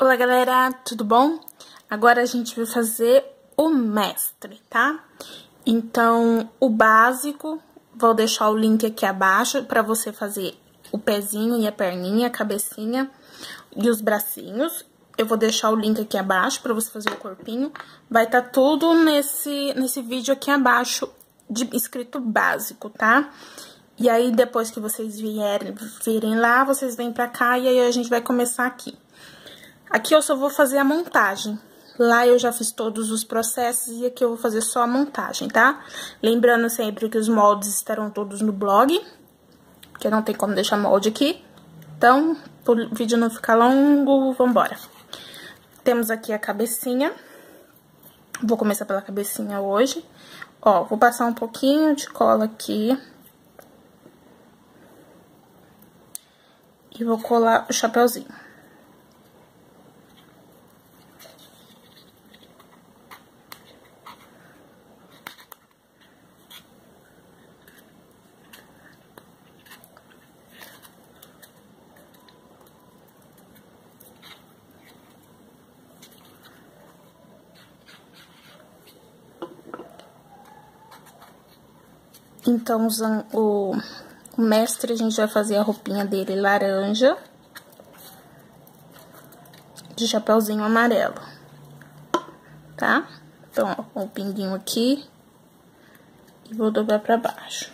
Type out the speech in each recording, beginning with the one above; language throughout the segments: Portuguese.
Olá, galera, tudo bom? Agora a gente vai fazer o mestre, tá? Então, o básico, vou deixar o link aqui abaixo pra você fazer o pezinho e a perninha, a cabecinha e os bracinhos. Eu vou deixar o link aqui abaixo pra você fazer o corpinho. Vai estar tudo nesse vídeo aqui abaixo, escrito básico, tá? E aí, depois que vocês virem lá, vocês vêm pra cá e aí a gente vai começar aqui. Aqui eu só vou fazer a montagem. Lá eu já fiz todos os processos e aqui eu vou fazer só a montagem, tá? Lembrando sempre que os moldes estarão todos no blog, porque não tem como deixar molde aqui. Então, para o vídeo não ficar longo, vambora. Temos aqui a cabecinha. Vou começar pela cabecinha hoje. Ó, vou passar um pouquinho de cola aqui. E vou colar o chapeuzinho. Então, usando o mestre, a gente vai fazer a roupinha dele laranja, de chapeuzinho amarelo, tá? Então, ó, com o pinguinho aqui, e vou dobrar pra baixo.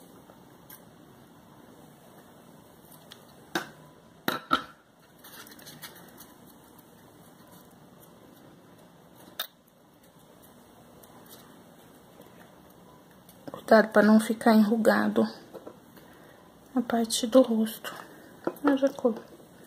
Cuidado pra não ficar enrugado a parte do rosto. Eu já colo.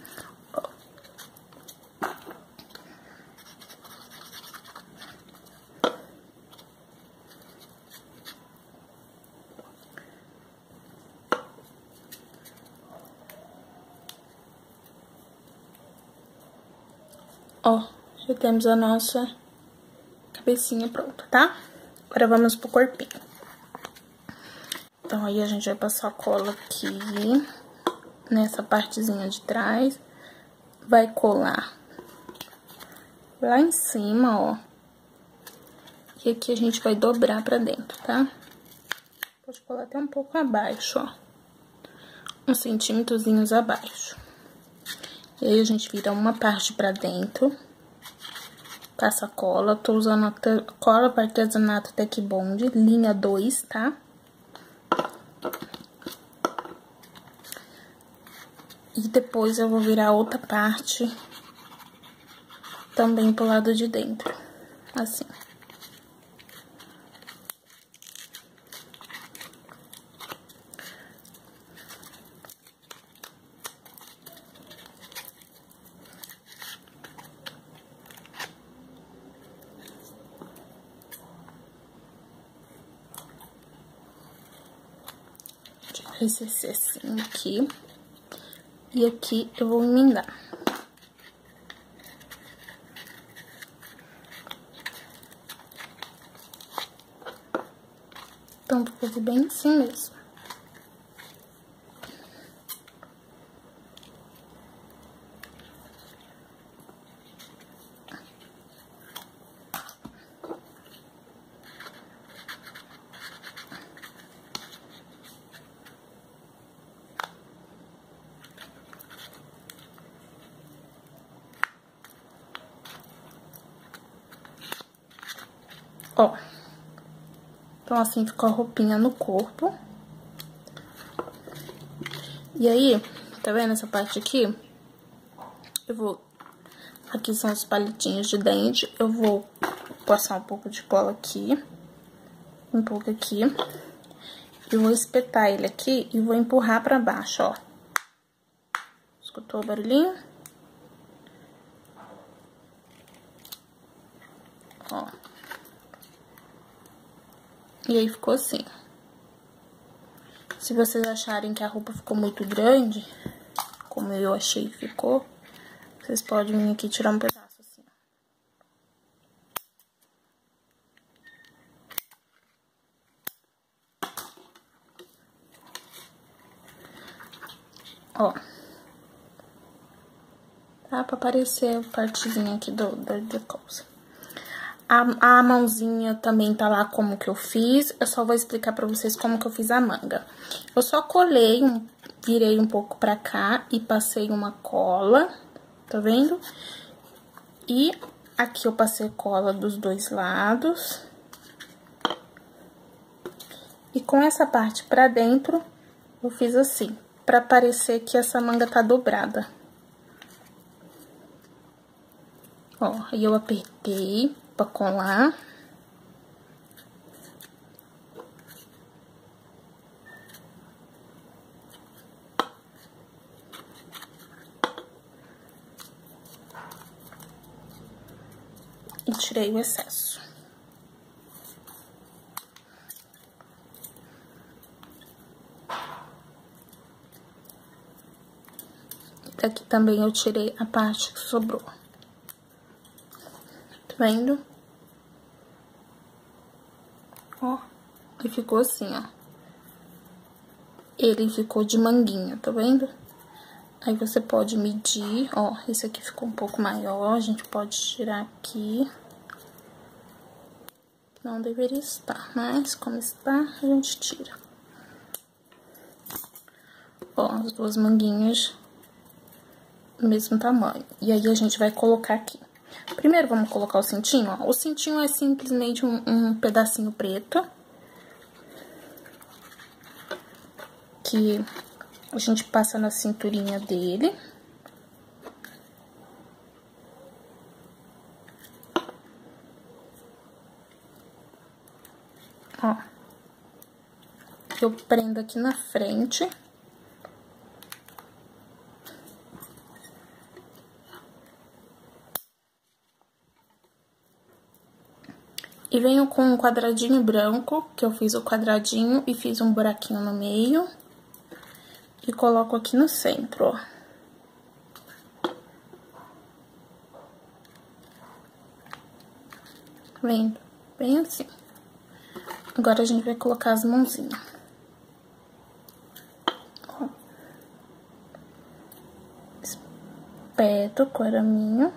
Ó, já temos a nossa cabecinha pronta, tá? Agora vamos pro corpinho. Então, aí a gente vai passar a cola aqui, nessa partezinha de trás. Vai colar lá em cima, ó. E aqui a gente vai dobrar pra dentro, tá? Pode colar até um pouco abaixo, ó. Uns centímetrozinhos abaixo. E aí, a gente vira uma parte pra dentro. Passa a cola. Tô usando a cola para artesanato Tech Bond, linha 2, tá? E depois eu vou virar outra parte também pro lado de dentro, assim. Vai ser assim aqui. E aqui eu vou emendar. Então, vou fazer bem assim mesmo. Ó, então assim ficou a roupinha no corpo. E aí, tá vendo essa parte aqui? Eu vou... Aqui são os palitinhos de dente. Eu vou passar um pouco de cola aqui. Um pouco aqui. E vou espetar ele aqui e vou empurrar pra baixo, ó. Escutou o barulhinho? Ó. E aí, ficou assim. Se vocês acharem que a roupa ficou muito grande, como eu achei que ficou, vocês podem vir aqui tirar um pedaço assim. Ó. tá? Pra aparecer a partezinha aqui da coisa. A mãozinha também tá lá como que eu fiz. Eu só vou explicar pra vocês como que eu fiz a manga. Eu só colei, virei um pouco pra cá e passei uma cola, tá vendo? E aqui eu passei cola dos dois lados. E com essa parte pra dentro, eu fiz assim, pra parecer que essa manga tá dobrada. Ó, aí eu apertei pra colar. E tirei o excesso. Daqui também eu tirei a parte que sobrou. Tá vendo? Ó, e ficou assim, ó. Ele ficou de manguinha, tá vendo? Aí você pode medir, ó, esse aqui ficou um pouco maior, a gente pode tirar aqui. Não deveria estar, mas como está, a gente tira. Ó, as duas manguinhas do mesmo tamanho. E aí, a gente vai colocar aqui. Primeiro, vamos colocar o cintinho, ó. O cintinho é simplesmente um pedacinho preto. Que a gente passa na cinturinha dele. Ó. Eu prendo aqui na frente. E venho com um quadradinho branco, que eu fiz o quadradinho e fiz um buraquinho no meio. E coloco aqui no centro, ó. Vendo? Bem assim. Agora, a gente vai colocar as mãozinhas. Ó. Espeto com o araminho.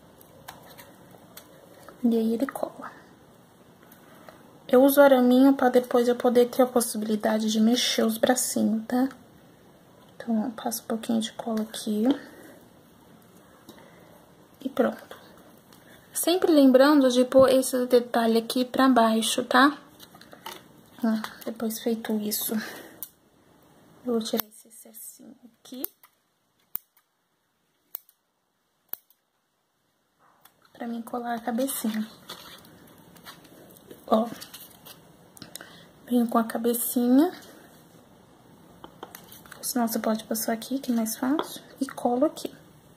E aí, ele cola. Eu uso o araminho pra depois eu poder ter a possibilidade de mexer os bracinhos, tá? Então, eu passo um pouquinho de cola aqui. E pronto. Sempre lembrando de pôr esse detalhe aqui pra baixo, tá? Depois feito isso, eu vou tirar esse excessinho aqui. Pra mim colar a cabecinha. Ó. Venho com a cabecinha. Senão você pode passar aqui, que é mais fácil. E colo aqui.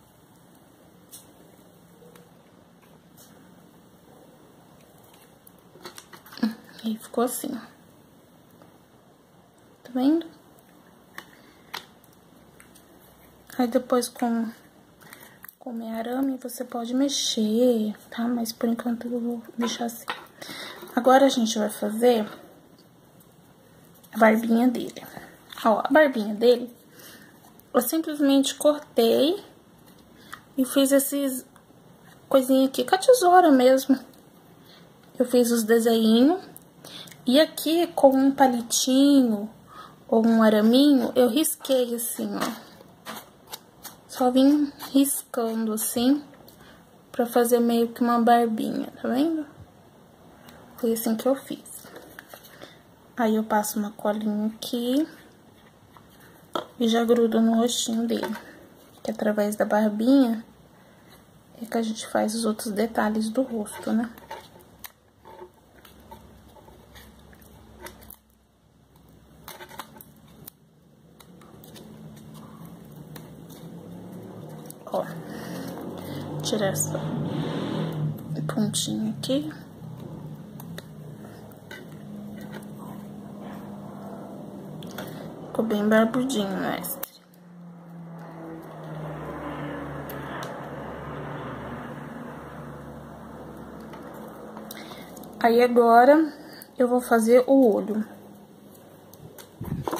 E ficou assim, ó. Tá vendo? Aí depois com o meu arame você pode mexer, tá? Mas por enquanto eu vou deixar assim. Agora a gente vai fazer a barbinha dele. Ó, a barbinha dele, eu simplesmente cortei e fiz esses coisinhas aqui com a tesoura mesmo. Eu fiz os desenhinhos e aqui com um palitinho ou um araminho, eu risquei assim, ó. Só vim riscando assim, pra fazer meio que uma barbinha, tá vendo? Foi assim que eu fiz. Aí eu passo uma colinha aqui e já grudo no rostinho dele. Que através da barbinha é que a gente faz os outros detalhes do rosto, né? Ó, tirar essa pontinha aqui. Ficou bem barbudinho, mestre. Aí agora eu vou fazer o olho.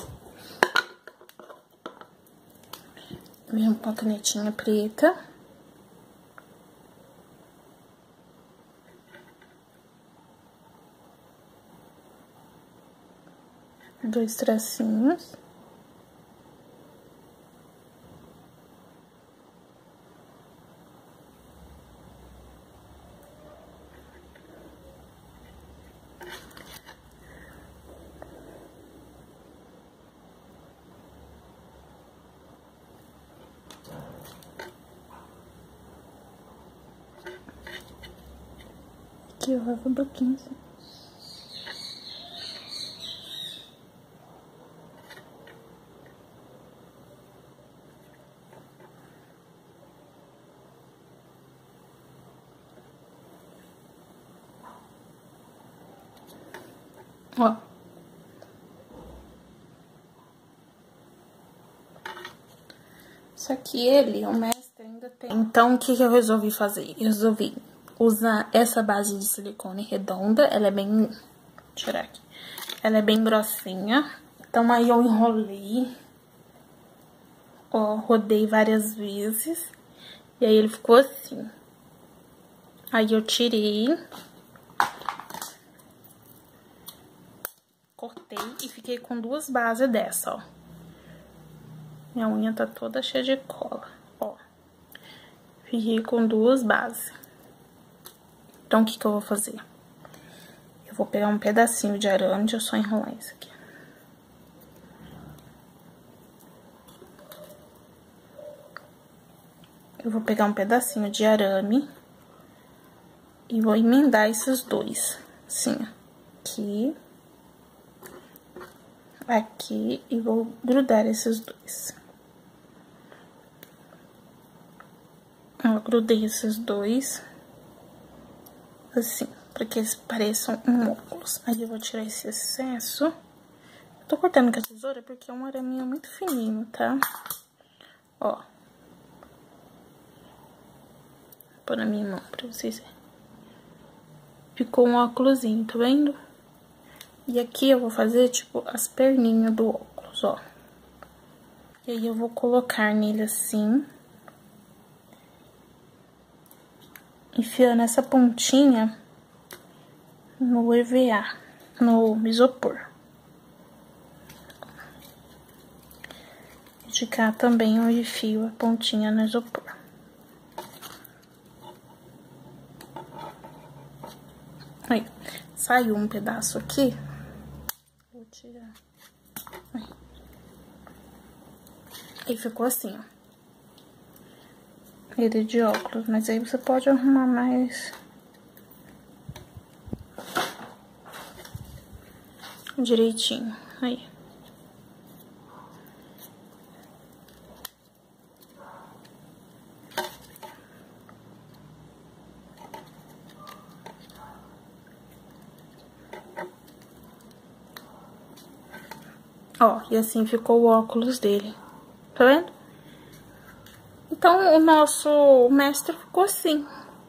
Venho com a canetinha preta 2 tracinhos. Aqui eu levo um pouquinho assim. Ó. Isso aqui, o mestre ainda tem. Então, o que eu resolvi fazer? Eu resolvi usar essa base de silicone redonda. Ela é bem... Deixa eu tirar aqui. Ela é bem grossinha. Então, aí eu enrolei. Ó, rodei várias vezes. E aí, ele ficou assim. Aí, eu tirei. Cortei e fiquei com 2 bases dessa, ó. Minha unha tá toda cheia de cola, ó. Fiquei com 2 bases. Então, o que eu vou fazer? Eu vou pegar um pedacinho de arame, deixa eu só enrolar isso aqui. Eu vou pegar um pedacinho de arame e vou emendar esses dois, assim, ó. Aqui. Aqui, e vou grudar esses dois. Eu grudei esses dois, assim, pra que eles pareçam um óculos. Aí, eu vou tirar esse excesso. Eu tô cortando com a tesoura porque é um araminho muito fininho, tá? Ó. Vou pôr na minha mão pra vocês verem. Ficou um óculosinho, tá vendo? E aqui eu vou fazer, tipo, as perninhas do óculos, ó. E aí, eu vou colocar nele assim. Enfiando essa pontinha no EVA, no isopor. De cá também eu enfio a pontinha no isopor. Aí, saiu um pedaço aqui. Vou tirar. Aí ficou assim, ó. Ele de óculos, mas aí você pode arrumar mais direitinho, aí. Ó, e assim ficou o óculos dele, tá vendo? Então, o nosso mestre ficou assim.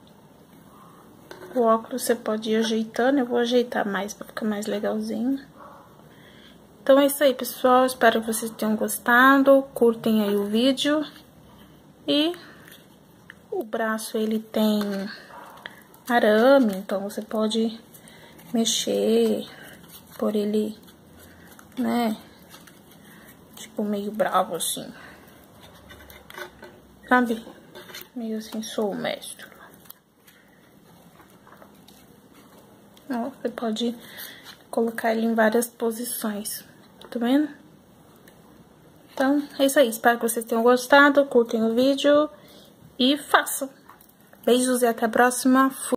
O óculos você pode ir ajeitando, eu vou ajeitar mais pra ficar mais legalzinho. Então, é isso aí, pessoal. Espero que vocês tenham gostado. Curtem aí o vídeo. E o braço, ele tem arame, então você pode mexer, por ele, né, tipo, meio bravo, assim. Sabe? Meio assim, sou o mestre. Ó, você pode colocar ele em várias posições, tá vendo? Então, é isso aí. Espero que vocês tenham gostado. Curtem o vídeo e façam. Beijos e até a próxima. Fui.